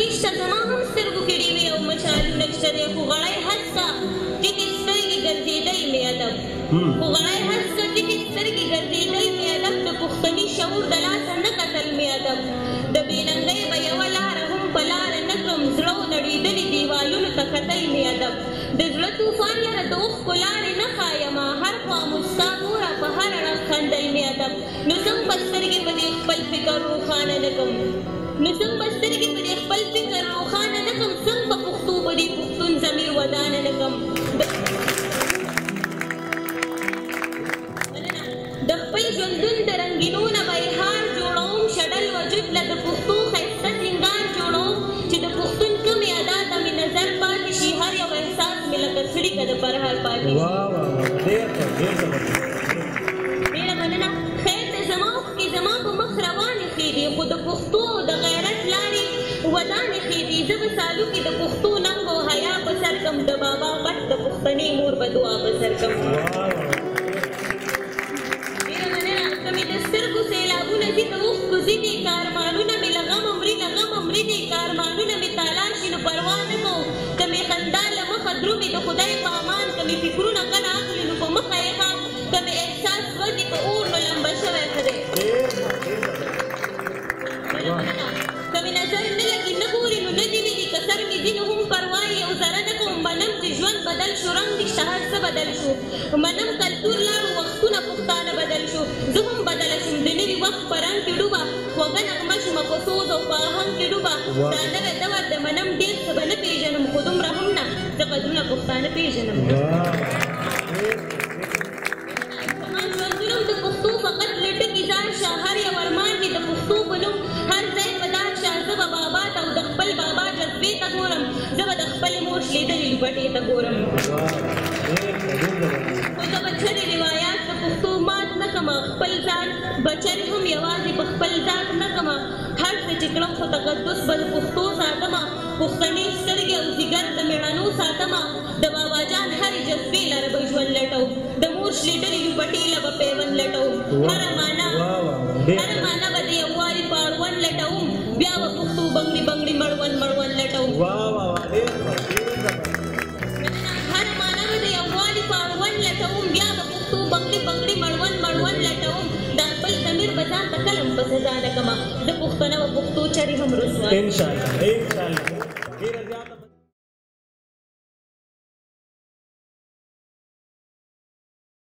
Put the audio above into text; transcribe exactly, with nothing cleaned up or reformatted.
نشته زما هم سترګو کې ډېوې او مشالونه شته دی خو غړی هسته ټیټې سترګې ګرځېدل مې ادب خو غړی هسته ټیټې سترګې ګرځېدل مې ادب د پښتني شعور د لاسه نه کتل مې ادب د بېننګۍ به یوه لاره هم په لاره نه کړم زړه و نړېدلي دیوالونو ته کتل مې ادب د زړه طوفان لره د اوښکو لاړې نه ښایمه هر خوا موسکا ګوره په هر اړخ خندل مې ادب نو څنګه به سترګې په دې خپل فکر روښانه نه کړم نو څنګه به سترګې په دې خپل فکر روښانه نه کړم څنګه به پښتو په دې پښتون ضمیر ودانه نه کړم د خپل ژوندون د رنګینو نه به یې هار جوړوم شډل وجود له د پښتو ښایسته سینګار جوړوم چې د پښتون کومې ادا ته مې نظر پاتې شي هر یو احساس مې لکه څړیکه د پرهر پاتې شي ډېره مننه خیر دی زما اوښکې زما په مخ روانې ښې دي خو د پښتو د غیرت لارې ودانې ښې دي زه به سالو کې د پښتو ننګ او حیا په سر کړم د بابا پټ د پښتنې مور به دعا په سر کړم سترګو سیلابونه دي د اوښکو ځینې کارمانونه مې له غمه مري له غمه مري دي کارمانونه مې تالا شي نو پروا نه کوم که مې خندا له مخه درومي د خدای په امان که مې فکرونه کله اخلي نو په مخه یې ښه که مې احساس وځي په اور نو لمبه شوی ښه دی که مې نظر نه لګي نه ګوري نو نه دې ویني که سر مې ځي نو هم پروا یې یو ذره نه کوم منم چې ژوند بدل شو رنګ دې شته هر څه بدل شو منم کلتور لاړو وختونه پښتانه بدل شو زه هم بدله شوم د نوي وخت په رنګ کې ډوبه خوږه نغمه شومه په سوز او په آهنګ کې ډوبه دا نوی دور د منم ډېر څه به نه پېژنم خو دومره هم نه زه قدرونه پښتانه پېژنم زما ژوندون هم د پښتو فقط له ټکي ځان شه هر یو ارمان مې د پښتو په نوم هر ځای په دار شه زه به بابا ته او د خپل بابا جذبې ته ګورم زه به د خپلې مور شلېدلې لوبټې ته ګورم خو زه به چرې روایات د پښتو مات نه کړم خپل ځان بچرې هم یوازې په خپل ذات نه کړم هر څه چې کړم خو تقدس به د پښتو ساتم پښتنې سترګې او ځیګر د مېړنو ساتم د بابا جان هرې جذبې لره به ژوند لټوم د مور شلېدلې لوبټې له به پیوند لټوم هره معنا هره معنا به د یووالي په اړوند لټوم بیا به پښتو بنګړي بنګړي مړوند مړوند لټوم هره معنا به د یووالي په اړوند لټوم بیا به پښتو بنګړي بنګړي مړوند مړوند لټوم دا خپل ضمیر به ځان ته کلم په سزا نه کړمه د پښتنه به پښتو چرې هم رسوا انشاءالله انشاءالله